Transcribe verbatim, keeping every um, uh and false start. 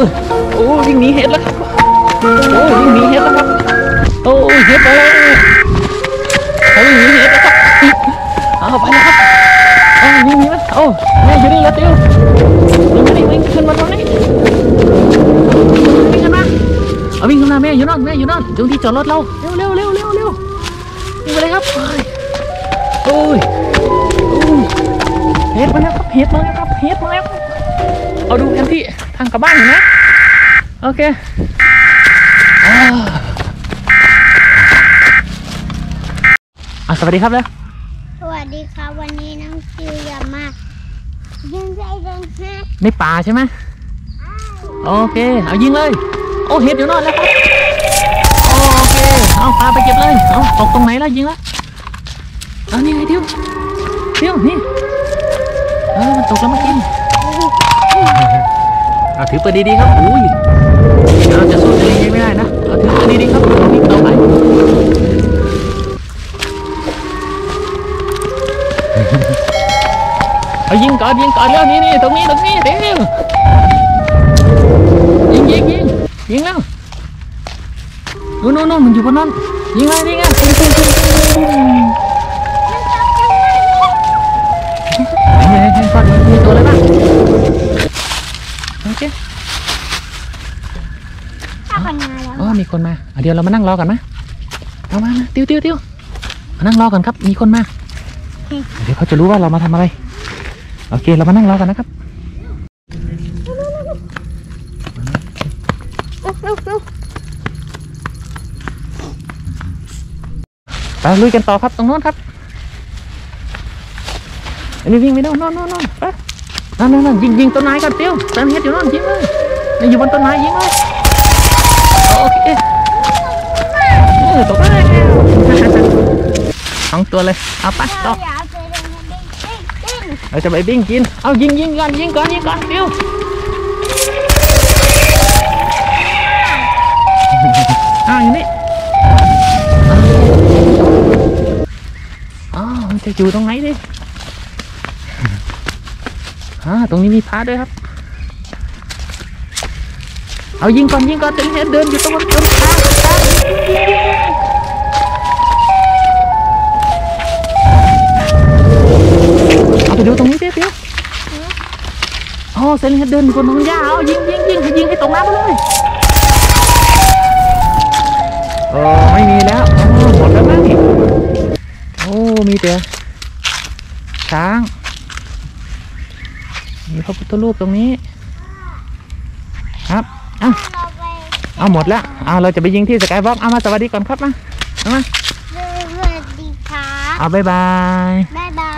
อโอ้วิ่งหนีเห็ดแล้วครับโอ้วิ่งหนีเห็ดแล้วครับโอ้เห็ดไปแล้วเขาวิ่งหนีเห็ดแล้วครับเอาไปแล้วครับโอ้วิ่งหนีแล้วโอ้แม่อยู่นี่แล้วติววิ่งมาดิวิ่งขึ้นมาตรงนี้วิ่งกันมาเอาวิ่งขึ้นมาแม่อยู่นั่นแม่อยู่นั่นตรงที่จอดรถเราเร็วเร็วเร็วเร็วเร็ววิ่งไปเลยครับโอ้ยเฮ็ดมาแล้วครับเฮ็ดมาแล้วครับเฮ็ดมาแล้วเอาดูแผนที่ทางกลับบ้านอยู่นะโอเคอ่าสวัสดีครับแล้วสวัสดีครับวันนี้น้องคิวอยากมายิงใจเดินฮะในป่าใช่ไหมโอเคเอายิงเลยโอ้เฮ็ดอยู่นอนแล้วครับโอเคเอาพาไปเก็บเลยเอาตกตรงไหนแล้วยิงแล้วเอานี่ไงทิวทิวนี่เออมันตกแล้วมากินเอาถือปืนดีๆครับอุ้ยเราจะสู้จะยิงไม่ได้นะเอาถือปืนดีๆครับวิ่งต่อไปเอายิงก่อนยิงก่อนแล้วนี่นี่ตรงนี้ตรงนี้เดี๋ยวยิงยิงยิงยิงแล้วโน่นโน่นโน่นมันอยู่บนนั้นยิงเลยยิงอ่ะยิงยิงยิงยิงยิงยิงก่อนมีตัวอะไรบ้างโอเคอ๋อมีคนมาเดี๋ยวเรามานั่งรอกันไหมเอามามาติ้วติ้วติ้วมานั่งรอกันครับมีคนมาเดี๋ยวเขาจะรู้ว่าเรามาทำอะไรโอเคเรามานั่งรอกันนะครับไปลุยกันต่อครับตรงโน้นครับอันนี้วิ่งไปโน่นโน่นโน่นโน่นไปนั่นนั่นนั่นยิงยิงต้นไม้กันเตี้ยวเต็มเฮ็ดอยู่โน่นยิงเลยนี่อยู่บนต้นไม้ยิงเลยโอเคเออตกได้สองตัวเลยเอาไปต่อเราจะไปบิ้งกินเอายิงยิงก่อนยิงก่อนยิงก่อนเตี้ยวอ้าวอยู่นี่อ๋อมันจะอยู่ตรงไหนดิอ่าตรงนี้มีพาด้วยครับเอายิงก่อนยิงก่อนเดินเดินอยู่ตรงบนต้นขาเอาไปดูตรงนี้เตี้ยเตี้ยอ๋อเซนเดินอยู่บนต้นหญ้าเอายิงยิงยิงให้ยิงให้ตรงน้ำไปเลยโอ้ไม่มีแล้วอ๋อหมดแล้วมั้งโอ้มีแต่ช้างมีพระพุทธรูปตรงนี้ครับเอาเอาหมดแล้วเอาเราจะไปยิงที่สกายวอล์กเอามาสวัสดีก่อนครับมาเอามาสวัสดีครับเอาบายบายบ๊ายบา